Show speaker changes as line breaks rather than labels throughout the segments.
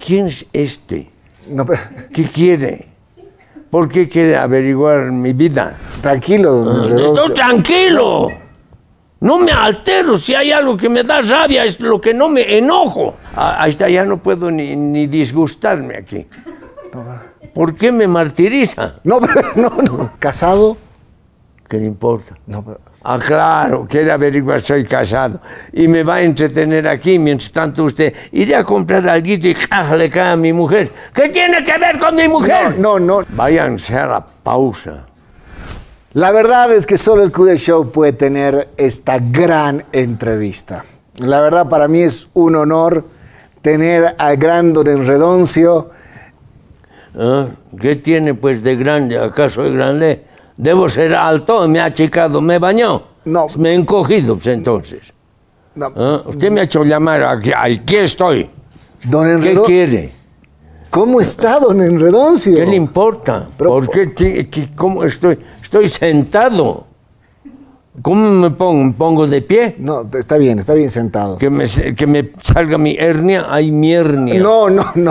¿Quién es este?
No, pero...
¿Qué quiere? ¿Por qué quiere averiguar mi vida?
Tranquilo, don Enredoncio.
¡Estoy tranquilo! No me altero. Si hay algo que me da rabia, es lo que no me enojo. Ahí está, ya no puedo ni disgustarme aquí. ¿Por qué me martiriza?
No, no. ¿Casado?
¿Qué le importa?
No, pero...
Ah, claro, quiere averiguar, soy casado. Y me va a entretener aquí, mientras tanto usted iré a comprar algo y le cae a mi mujer. ¿Qué tiene que ver con mi mujer?
No.
Váyanse a la pausa.
La verdad es que solo el Cude Show puede tener esta gran entrevista. La verdad, para mí es un honor tener al gran don Enredoncio.
¿Ah? ¿Qué tiene pues de grande? ¿Acaso es grande? Debo ser alto, me ha achicado, me bañó.
No.
Me he encogido, pues, entonces.
No.
¿Ah? Usted me ha hecho llamar, aquí estoy.
Don
¿Qué
Enredoncio.
quiere?
¿Cómo está, don Enredoncio?
¿Qué le importa?
Pero,
¿por qué? ¿Cómo estoy? Estoy sentado. ¿Cómo me pongo? ¿Me pongo de pie?
No, está bien sentado.
Que me salga mi hernia. Hay mi hernia.
No.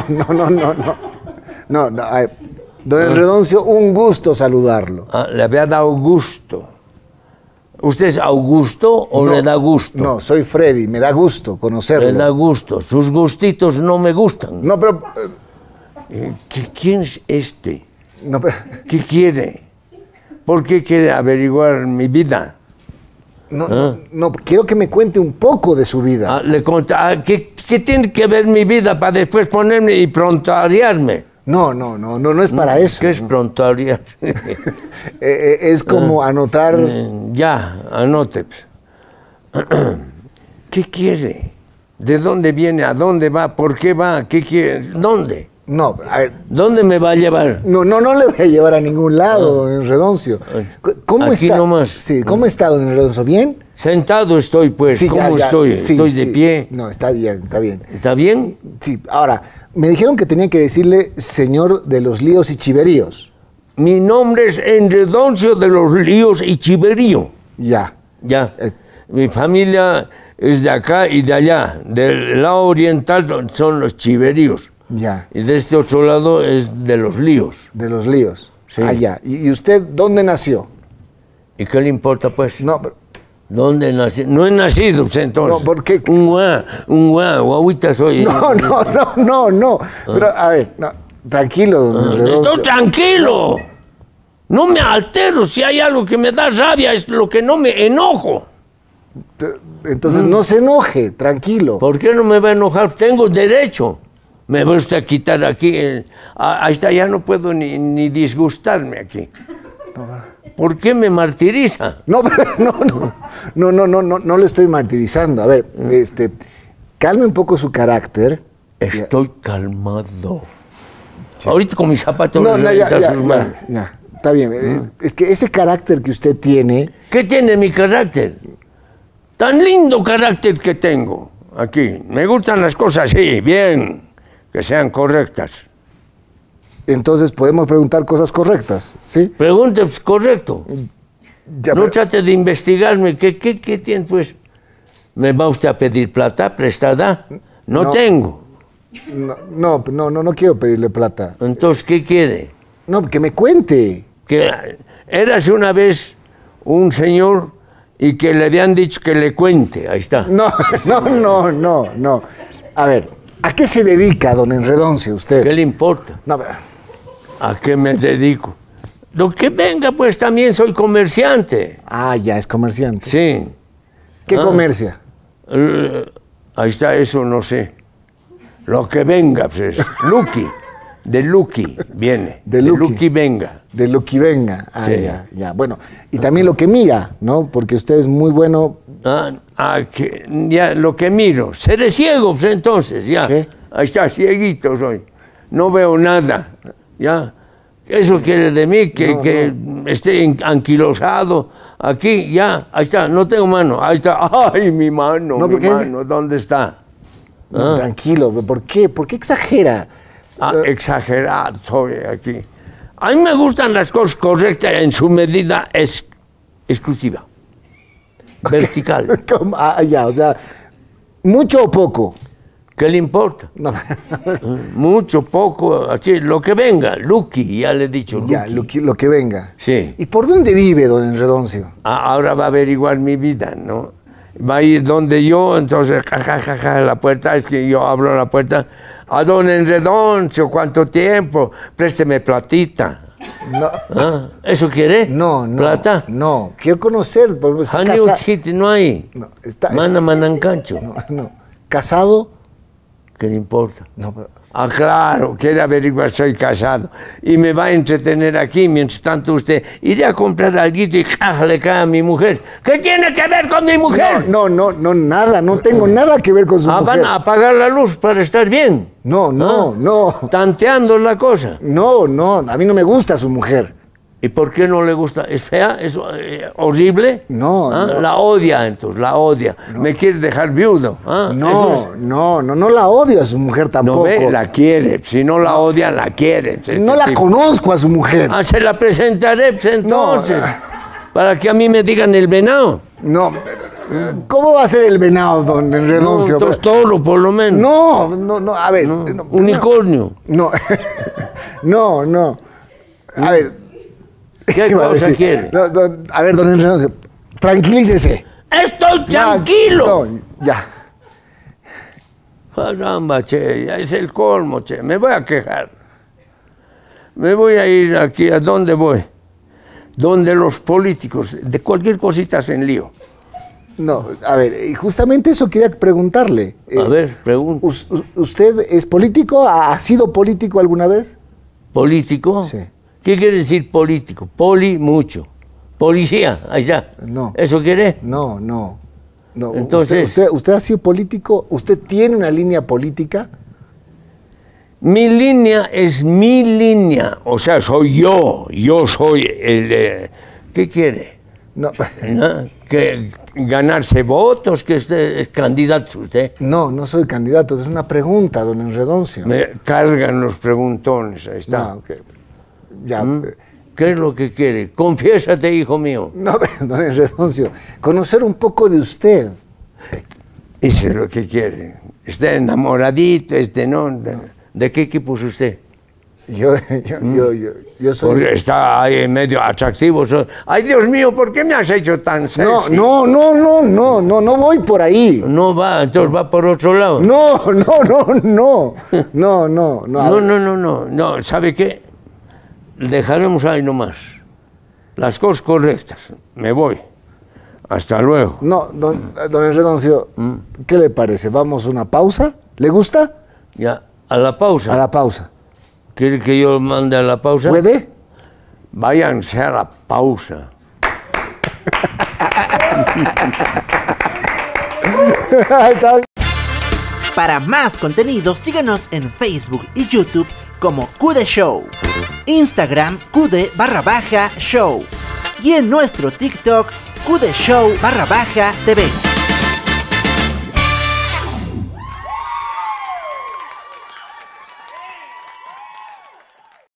A ver, don Enredoncio, un gusto saludarlo.
Ah, le había dado gusto. ¿Usted es Augusto o
No,
le da gusto?
No, soy Freddy, me da gusto conocerlo.
Le da gusto. Sus gustitos no me gustan.
No, pero...
¿Quién es este?
No, pero...
¿Qué quiere? ¿Por qué quiere averiguar mi vida?
No, quiero que me cuente un poco de su vida.
Ah, le conta, ¿qué tiene que ver mi vida para después ponerme y prontariarme?
No es para eso.
¿Qué es prontariar?
Es como anotar...
Ya, anote. ¿Qué quiere? ¿De dónde viene? ¿A dónde va? ¿Por qué va? ¿Qué quiere? ¿Dónde?
No, a ver...
¿Dónde me va a llevar?
No le voy a llevar a ningún lado, don Enredoncio. ¿Cómo
Aquí
está?
nomás.
Sí, ¿cómo está, don Enredoncio? ¿Bien?
Sentado estoy, pues.
Sí,
¿Cómo
ya.
estoy?
Sí,
¿Estoy de pie?
No, está bien.
¿Está bien?
Sí, ahora, me dijeron que tenía que decirle señor de los líos y chiveríos.
Mi nombre es Enredoncio de los Líos y Chiverío.
Ya.
Ya. Mi familia es de acá y de allá. Del lado oriental son los Chiveríos.
Ya.
Y de este otro lado es de los Líos.
De los líos.
Sí.
Ah, ya. ¿Y usted dónde nació?
¿Y qué le importa, pues?
No, pero...
¿Dónde nací? No he nacido, pues, entonces.
No, ¿por qué?
Guauita soy.
No. Pero, a ver, tranquilo, don Enredoncio.
¡Estoy tranquilo! No me altero. Si hay algo que me da rabia, es lo que no me enojo.
Entonces no se enoje, tranquilo.
¿Por qué no me va a enojar? Tengo derecho. Me va usted a quitar aquí. Ahí está, ya no puedo ni disgustarme aquí. ¿Por qué me martiriza?
No le estoy martirizando. A ver, calme un poco su carácter.
Estoy calmado. Sí. Ahorita con mis zapatos
ya, está bien. Es que ese carácter que usted tiene...
¿Qué tiene mi carácter? Tan lindo carácter que tengo aquí. Me gustan las cosas así, bien, que sean correctas.
Entonces podemos preguntar cosas correctas, ¿sí?
Pregunte, pues, correcto.
Ya,
no trate de investigarme. ¿Qué tiene, pues? ¿Me va usted a pedir plata prestada? No tengo.
No quiero pedirle plata.
Entonces, ¿qué quiere?
No, que me cuente.
Que érase una vez un señor y que le habían dicho que le cuente. Ahí está.
No. A ver, ¿a qué se dedica, don Enredoncio, usted?
¿Qué le importa?
No,
¿a qué me dedico? Lo que venga, pues también soy comerciante.
Ah, ya es comerciante.
Sí.
¿Qué comercia?
Ahí está, eso no sé. Lo que venga, pues es Lucky. De Lucky viene.
De Lucky
venga.
De Lucky venga. Ah,
sí.
ya. Bueno, y también lo que mira, ¿no? Porque usted es muy bueno.
Ya, lo que miro. Seré ciego, pues entonces, ya.
¿Qué?
Ahí está, cieguito soy. No veo nada, ya. Eso quiere de mí que esté anquilosado. Aquí, ya, ahí está, no tengo mano. Ahí está, ay, mi mano, mano, ¿dónde está?
No, tranquilo, ¿por qué? ¿Por qué exagera?
Exagerado soy aquí. A mí me gustan las cosas correctas en su medida exclusiva. Vertical.
Ya, o sea, ¿mucho o poco?
¿Qué le importa?
No.
Mucho, poco, así, lo que venga. Lucky, ya le he dicho.
Ya, lo que venga.
Sí.
¿Y por dónde vive don Enredoncio?
Ahora va a averiguar mi vida, ¿no? Va a ir donde yo, entonces, la puerta, es que yo abro la puerta. A don Enredoncio, ¿cuánto tiempo? Présteme platita.
No.
¿Ah? ¿Eso quiere?
No, no.
¿Plata?
No, quiero conocer.
No hay.
No,
Manancancho.
No. ¿Casado?
¿Qué le importa?
No, pero...
Ah, claro, quiere averiguar, soy casado. Y me va a entretener aquí, mientras tanto usted iré a comprar algo y le cae a mi mujer. ¿Qué tiene que ver con mi mujer?
No, nada, no tengo nada que ver con su mujer.
Van a apagar la luz para estar bien.
No.
Tanteando la cosa.
No, a mí no me gusta su mujer.
¿Y por qué no le gusta? ¿Es fea? ¿Es horrible?
No.
La odia, entonces, la odia. No. Me quiere dejar viudo.
No la odio a su mujer tampoco.
No ve, la quiere. Si no la odia, la quiere.
No la conozco a su mujer.
Se la presentaré, pues, entonces. Para que a mí me digan el venado.
No. ¿Cómo va a ser el venado, don Enredoncio?
Entonces toro, por lo menos.
No, a ver.
Unicornio.
No. A ver.
¿Qué cosa quiere?
A ver, don Enredoncio, tranquilícese.
¡Estoy tranquilo!
No, ya.
Caramba, che, ya es el colmo, che. Me voy a quejar. Me voy a ir aquí. ¿A dónde voy? Donde los políticos, de cualquier cosita hacen lío.
No, a ver, y justamente eso quería preguntarle.
A ver, pregunta.
¿Usted es político? ¿Ha sido político alguna vez?
¿Político?
Sí.
¿Qué quiere decir político? Poli, mucho. Policía, ahí está.
No.
¿Eso quiere?
No.
Entonces,
¿Usted ha sido político? ¿Usted tiene una línea política?
Mi línea es mi línea. O sea, soy yo. Yo soy el... ¿qué quiere?
No.
¿Que ganarse votos? ¿Que usted es candidato usted?
No soy candidato. Es una pregunta, don Enredoncio.
Me cargan los preguntones. Ahí está.
No, okay. Ya.
¿Qué es lo que quiere? Confiésate, hijo mío.
No, don Enredoncio, conocer un poco de usted.
Eso es lo que quiere. Está enamoradito, ¿no? ¿De qué equipo es usted?
Yo soy...
Porque está ahí medio atractivo. Ay, Dios mío, ¿por qué me has hecho tan sexy?
No voy por ahí.
No va, entonces va por otro lado.
No.
No, ¿sabe qué? Dejaremos ahí nomás. Las cosas correctas. Me voy. Hasta luego.
No, don Enredoncio, ¿qué le parece? ¿Vamos a una pausa? ¿Le gusta?
Ya, a la pausa.
A la pausa.
¿Quiere que yo mande a la pausa?
¿Puede?
Váyanse a la pausa.
Para más contenido, síguenos en Facebook y YouTube como Cude Show, Instagram Cude_Show y en nuestro TikTok Cude Show _TV.